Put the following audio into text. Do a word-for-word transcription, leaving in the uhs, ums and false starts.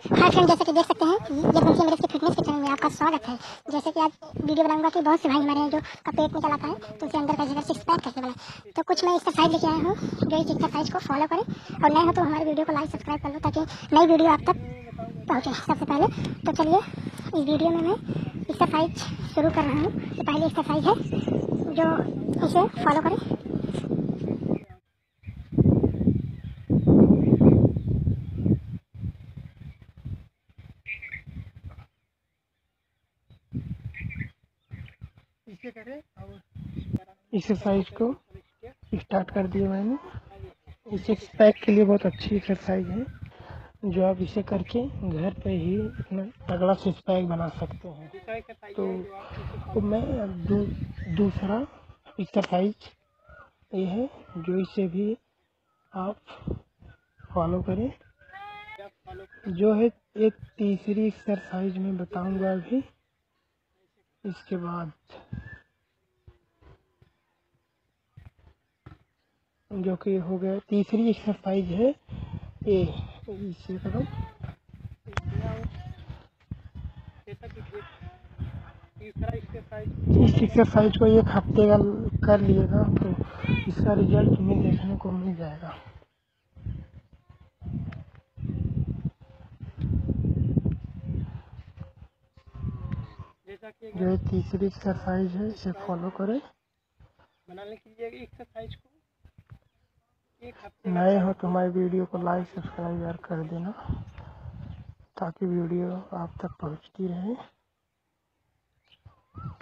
Hi friend, जैसे कि देख सकते हैं ये घूमती मेरे फिटनेस के चैनल में आपका स्वागत है। जैसे कि आज वीडियो बनाऊंगा कि बहुत से भाई हमारे हैं जो का पेट निकल आता है, तो उसे अंदर का जगह सिक्स पैक कैसे बनाए। तो कुछ मैं एक्सरसाइज लेके आया हूँ जो इस एक्सरसाइज को फॉलो करें, और नए हो तो हमारे वीडियो को लाइक सब्सक्राइब कर लो ताकि नई वीडियो आप तक पहुँचे सबसे पहले। तो चलिए इस वीडियो में मैं एक्सरसाइज शुरू कर रहा हूँ। तो पहली एक्सरसाइज है जो इसे फॉलो करें। इसे करें और एक्सरसाइज को स्टार्ट कर दिया मैंने। इस सिक्स पैक के लिए बहुत अच्छी एक्सरसाइज है जो आप इसे करके घर पे ही अपना तगड़ा सिक्स पैक बना सकते हैं। तो, तो मैं अब दू, दूसरा एक्सरसाइज ये है जो इसे भी आप फॉलो करें, जो है एक तीसरी एक्सरसाइज में बताऊंगा अभी। इसके बाद जो कि हो गया तीसरी एक्सरसाइज है ये, इसे करो। इस एक्सरसाइज को एक हफ्ते का कर लिएगा तो इसका रिजल्ट तुम्हें देखने को मिल जाएगा। जो तीसरी एक्सरसाइज है इसे फॉलो करें। बनाने के लिए एक्सरसाइज को नए हो तो हमारी वीडियो को लाइक सब्सक्राइब यार कर देना ताकि वीडियो आप तक पहुंचती रहे।